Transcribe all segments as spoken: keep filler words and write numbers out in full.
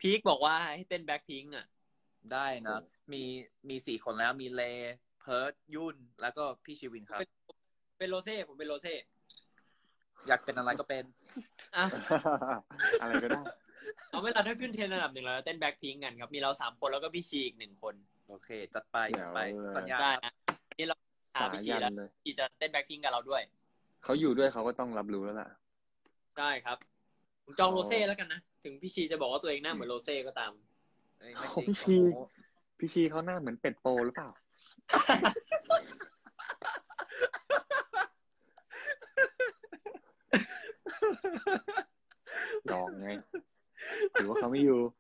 พีคบอกว่าให้เต้นแบ็คพิงค์อ่ะได้นะมีมีสี่คนแล้วมีเลเพิร์ดยุ่นแล้วก็พี่ชีวินครับเป็นโรเซ่ผมเป็นโรเซ่อยากเป็นอะไรก็เป็นอ่ะอะไรก็ได้เอาเวลาถ้าขึ้นเทรนด์อันดับหนึ่งเราเต้นแบ็คพิงค์กันครับมีเราสามคนแล้วก็พี่ชีอีกหนึ่งคนโอเคจัดไปจัดไปสัญญาได้นะวันนี้เราหาพี่ชีแล้วพี่จะเต้นแบ็คพิงค์กับเราด้วยเขาอยู่ด้วยเขาก็ต้องรับรู้แล้วล่ะใช่ครับผมจองโรเซ่แล้วกันนะถึงพี่ชีจะบอกว่าตัวเองหน้าเหมือนโรเซ่ก็ตามพี่ชีพี่ชีเขาหน้าเหมือนเป็ดโปหรือเปล่าลองไงหรือว่าเขาไม่อยู่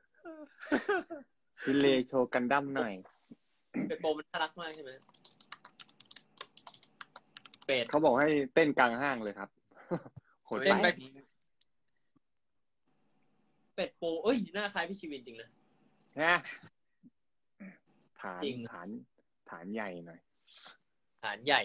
พี่เลโชว์กันดั้มหน่อยเป็ดโปมันน่ารักมากใช่ไหมเป็ดเขาบอกให้เต้นกลางห้างเลยครับเต้นแบบเป็ดโปเอ้ยหน้าคล้ายพี่ชีวินจริงนะนะฐานฐานฐานใหญ่หน่อยฐานใหญ่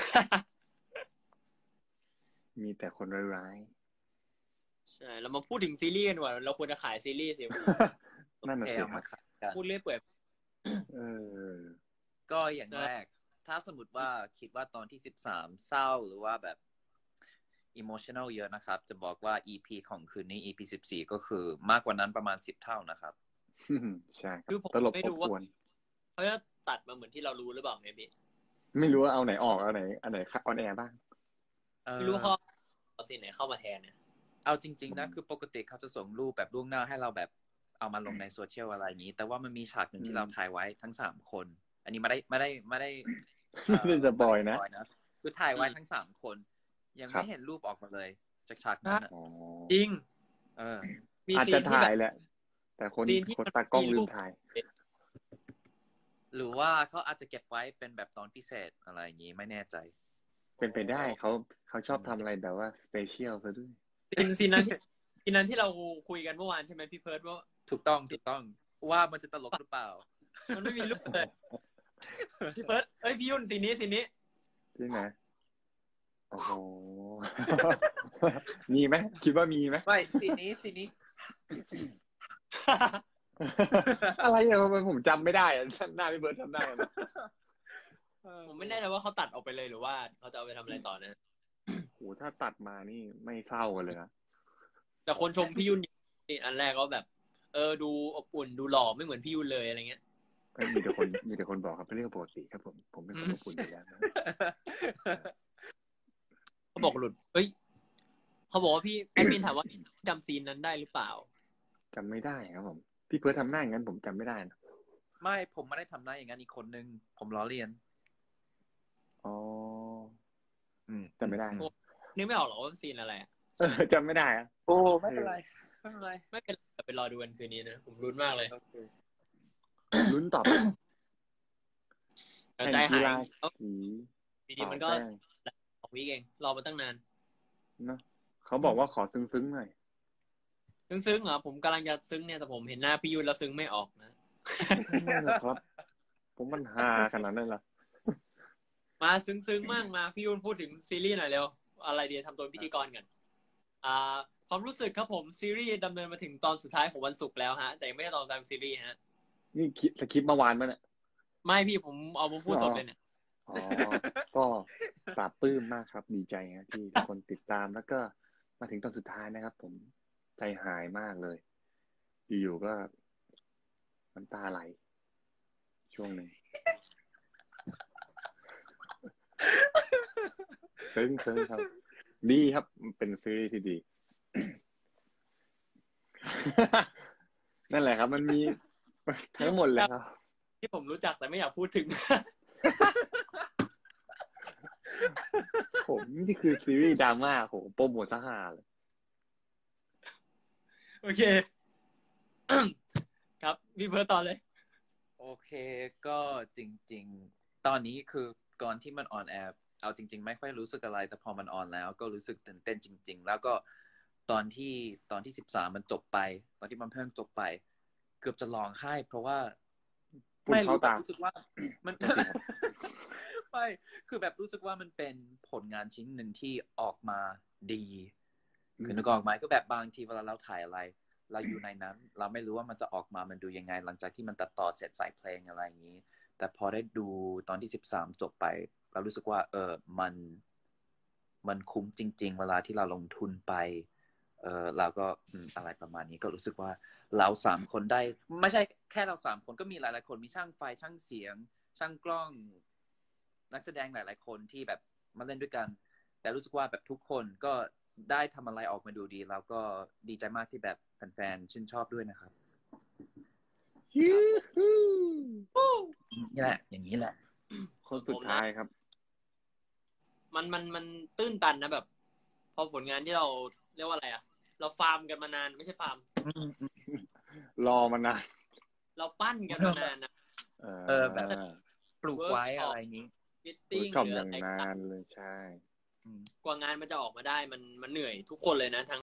มีแต่คนร้ายๆใช่เรามาพูดถึงซีรีส์กันดีกว่าเราควรจะขายซีรีส์สินั่นน่ะสิพูดเรื่อยเปื่อยเออก็อย่างแรกถ้าสมมติว่าคิดว่าตอนที่สิบสามเศร้าหรือว่าแบบ emotional เยอะนะครับจะบอกว่า อี พี ของคืนนี้ อี พี สิบสี่ก็คือมากกว่านั้นประมาณสิบเท่านะครับใช่คือผมไม่รู้ว่าเขาจะตัดมาเหมือนที่เรารู้หรือเปล่าไงพี่ไม่รู้ว่าเอาไหนออกเอาไหนอันไหนออนแอร์บ้างไม่รู้เขาเอาซีนไหนเข้ามาแทนเนี่ยเอาจริงๆนะคือปกติเขาจะส่งรูปแบบล่วงหน้าให้เราแบบเอามาลงในโซเชียลอะไรอย่างนี้แต่ว่ามันมีฉากหนึ่งที่เราถ่ายไว้ทั้งสามคนอันนี้ไม่ได้ไม่ได้ไม่ได้ไม่ได้จะบอยนะคือถ่ายไว้ทั้งสามคนยังไม่เห็นรูปออกมาเลยจากฉากนั้นอ่ะจริงเอออาจจะถ่ายแหละแต่คนคนตากล้องลืมถ่ายหรือว่าเขาอาจจะเก็บไว้เป็นแบบตอนพิเศษอะไรอย่างนี้ไม่แน่ใจเป็นไปได้เขาเขาชอบทำอะไรแบบว่าสเปเชียลซะด้วยซีนซีนนั้นซีนนั้นที่เราคุยกันเมื่อวานใช่ไหมพี่เพิร์ดว่าถูกต้องถูกต้องว่ามันจะตลกหรือเปล่ามันไม่มีรูปเลยพี่เพิร์ดเอ้ยพี่ยุ่นซีนนี้ซีนนี้จริงไหมโอ้โหมีไหมคิดว่ามีไหมไม่ซีนนี้ซีนนี้อะไรอะผมจำไม่ได้อะหน้าพี่เบิร์ดจำได้ผมไม่แน่ใจว่าเขาตัดออกไปเลยหรือว่าเขาจะเอาไปทำอะไรต่อนะโหถ้าตัดมานี่ไม่เศร้ากันเลยนะแต่คนชมพี่ยุ่นนี่อันแรกก็แบบเออดูอบอุ่นดูหล่อไม่เหมือนพี่ยุ่นเลยอะไรเงี้ยมีแต่คนมีแต่คนบอกครับเป็นเรื่องปกติครับผมผมเป็นคนอบอุ่นอยู่แล้วนะเขาบอกหลุดเอ้ยเขาบอกว่าพี่แอดมินถามว่าจำซีนนั้นได้หรือเปล่าจำไม่ได้ครับผมพี่เพิร์ททำหน้าอย่างนั้นผมจำไม่ได้นะไม่ผมไม่ได้ทำหน้าอย่างนั้นอีกคนนึงผมล้อเลียนอ๋ออืมจำไม่ได้นึกไม่ออกหรอกว่าซีนอะไรเออจำไม่ได้อะโอ้ไม่เป็นไรไม่เป็นไรไม่เป็นไรไปรอดูกันคืนนี้นะผมลุ้นมากเลยลุ้นต่อไปใจหายดีๆมันก็สองวีคเองรอมาตั้งนานเนาะเขาบอกว่าขอซึ้งๆหน่อยซึ้งๆเหรอผมกำลังจะซึ้งเนี่ยแต่ผมเห็นหน้าพี่ยุ้ยแล้วซึ้งไม่ออกนะนั่นแหละครับผมมันฮาขนาดนั้นเหรอมาซึ้งๆมากมาพี่ยุ้ยพูดถึงซีรีส์หน่อยเร็วอะไรดีทำตัวพิธีกรกันอ่าความรู้สึกครับผมซีรีส์ดำเนินมาถึงตอนสุดท้ายของวันศุกร์แล้วฮะแต่ยังไม่ใช่ตอนตามซีรีส์ฮะนี่สคริปต์เมื่อวานมั้ยเนี่ยไม่พี่ผมเอามาพูดสดเลยเนี่ยอ๋อก็ปลาบปลื้มมากครับดีใจนะที่ทุกคนติดตามแล้วก็มาถึงตอนสุดท้ายนะครับผมใจหายมากเลยอยู่ๆก็น้ำตาไหลช่วงหนึ่งซึ้งซึ้งครับดีครับเป็นซีรีส์ที่ดีนั่นแหละครับมันมีทั้งหมดเลยครับที่ผมรู้จักแต่ไม่อยากพูดถึงผมนี่คือซีรีส์ดราม่าโหโปรโมทซะฮาเลยโอเคครับพี่เพิร์ทต่อเลยโอเคก็จริงๆตอนนี้คือก่อนที่มันออนแอร์เอาจริงๆไม่ค่อยรู้สึกอะไรแต่พอมันออนแล้วก็รู้สึกตื่นเต้นจริงๆแล้วก็ตอนที่ตอนที่สิบสามมันจบไปตอนที่มันเพิ่งจบไปเกือบจะร้องไห้เพราะว่าไม่รู้แบบรู้สึกว่ามันไม่คือแบบรู้สึกว่ามันเป็นผลงานชิ้นหนึ่งที่ออกมาดีคือนึกออกไหมก็แบบบางทีเวลาเราถ่ายอะไรเราอยู่ในนั้น เราไม่รู้ว่ามันจะออกมามันดูยังไง หลังจากที่มันตัดต่อเสร็จใส่เพลงอะไรอย่างนี้ แต่พอได้ดูตอนที่สิบสามจบไป เรารู้สึกว่า เออมันมันคุ้มจริงๆเวลาที่เราลงทุนไปเออเราก็อะไรประมาณนี้ก็รู้สึกว่าเราสามคนได้ไม่ใช่แค่เราสามคนก็มีหลายๆคนมีช่างไฟช่างเสียงช่างกล้องนักแสดงหลายๆคนที่แบบมาเล่นด้วยกันแต่รู้สึกว่าแบบทุกคนก็ได้ทำอะไรออกมาดูดีแล้วก็ดีใจมากที่แบบแฟนๆชื่นชอบด้วยนะครับนี่แหละอย่างนี้แหละคนสุดท้ายครับมันมันมันตื้นตันนะแบบพอผลงานที่เราเรียกว่าอะไรอ่ะเราฟาร์มกันมานานไม่ใช่ฟาร์มรอมานานเราปั้นกันมานานนะเออแบบปลูกไว้อะไรนี้มิทติ้งหรืออะไรนานเลยใช่กว่างานมันจะออกมาได้มันมันเหนื่อยทุกคนเลยนะทั้ง